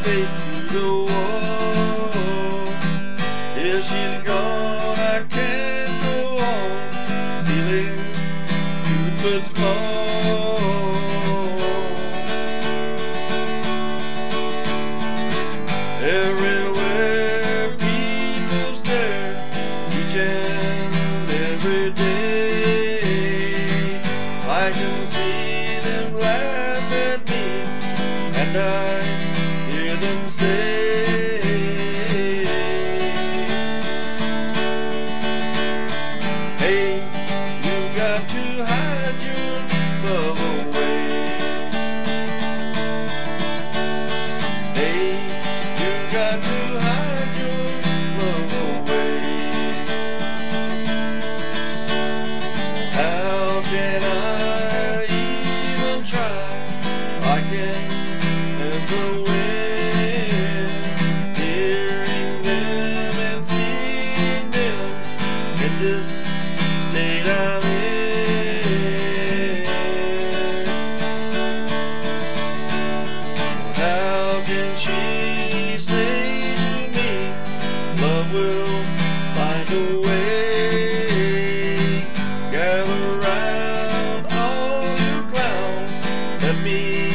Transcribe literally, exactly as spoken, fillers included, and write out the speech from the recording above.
face to the wall. If she's gone, I can't go on feeling good but small. Everywhere people stare, each and every day, I can see them laugh at me, and I hear them say, hey, you got to hide your love away. Hey, you got to hide your love away. How can I even try? I can never win. Hearing them and seeing them in this state I'm in. How can she say to me, love will find a way? Gather round all you clowns, let me